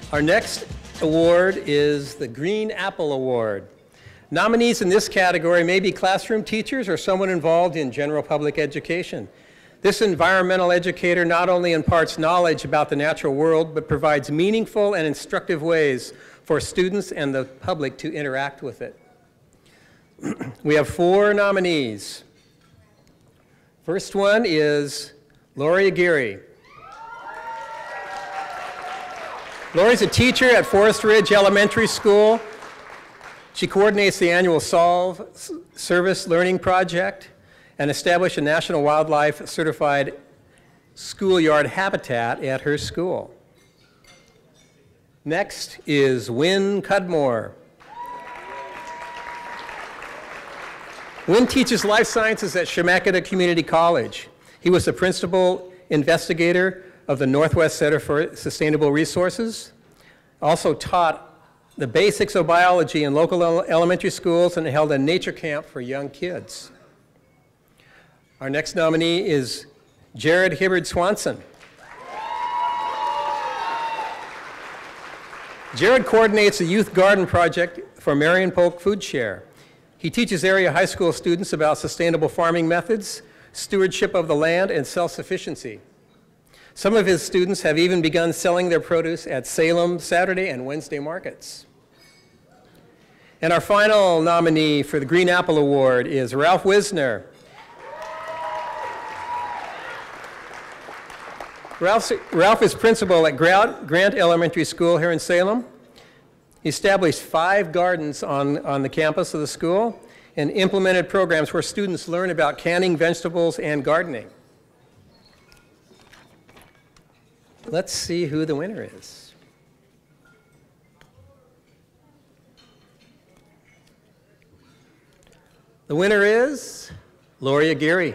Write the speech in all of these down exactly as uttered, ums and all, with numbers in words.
Our next award is the Green Apple Award. Nominees in this category may be classroom teachers or someone involved in general public education. This environmental educator not only imparts knowledge about the natural world, but provides meaningful and instructive ways for students and the public to interact with it. We have four nominees. First one is Lori Aguirre. Lori's a teacher at Forest Ridge Elementary School. She coordinates the annual Solve Service Learning Project and established a National Wildlife Certified schoolyard habitat at her school. Next is Wynn Cudmore. Wynn teaches life sciences at Chemeketa Community College. He was the principal investigator of the Northwest Center for Sustainable Resources, also taught the basics of biology in local elementary schools and held a nature camp for young kids. Our next nominee is Jared Hibbard Swanson. Jared coordinates the Youth Garden Project for Marion Polk Food Share. He teaches area high school students about sustainable farming methods, stewardship of the land, and self-sufficiency. Some of his students have even begun selling their produce at Salem Saturday and Wednesday markets. And our final nominee for the Green Apple Award is Ralph Wisner. Ralph's, Ralph is principal at Grant Elementary School here in Salem. He established five gardens on, on the campus of the school and implemented programs where students learn about canning vegetables and gardening. Let's see who the winner is. The winner is Lori Aguirre.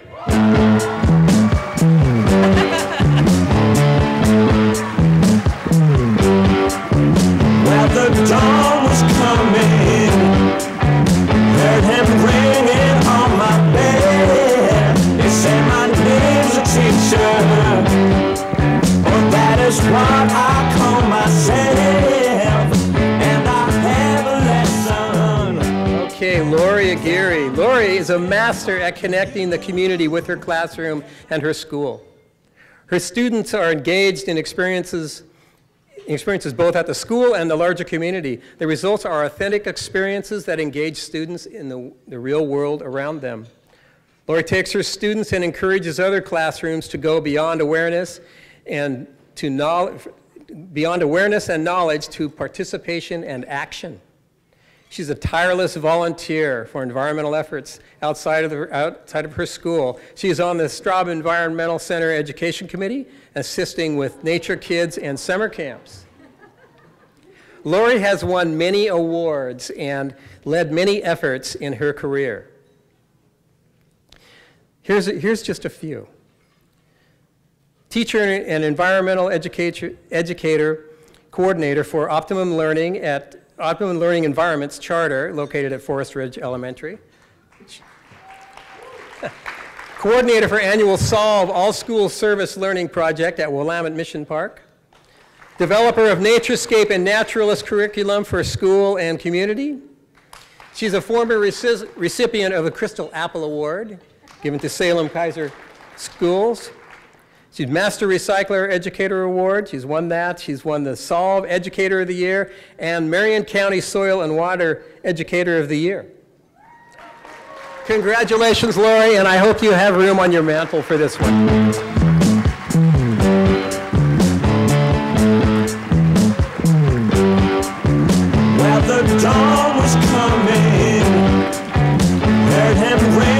Well, the dawn was coming, heard him ringing on my bed. He said my name's a teacher, or that is what I call myself, and I have a lesson. Okay, Lori Aguirre. Lori is a master at connecting the community with her classroom and her school. Her students are engaged in experiences experiences both at the school and the larger community. The results are authentic experiences that engage students in the, the real world around them. Lori takes her students and encourages other classrooms to go beyond awareness and to knowledge, beyond awareness and knowledge to participation and action. She's a tireless volunteer for environmental efforts outside of, the, outside of her school. She is on the Straub Environmental Center Education Committee, assisting with Nature Kids and summer camps. Lori has won many awards and led many efforts in her career. Here's, here's just a few. Teacher and environmental educator, educator coordinator for Optimum Learning at Optimum Learning Environments Charter, located at Forest Ridge Elementary. Coordinator for annual Solve All-School Service Learning Project at Willamette Mission Park. Developer of Naturescape and Naturalist Curriculum for school and community. She's a former recipient of the Crystal Apple Award, given to Salem Kaiser Schools. She's Master Recycler Educator Award. She's won that. She's won the Solve Educator of the Year and Marion County Soil and Water Educator of the Year. Congratulations, Lori, and I hope you have room on your mantle for this one. Well, the dawn was coming, heard him ring.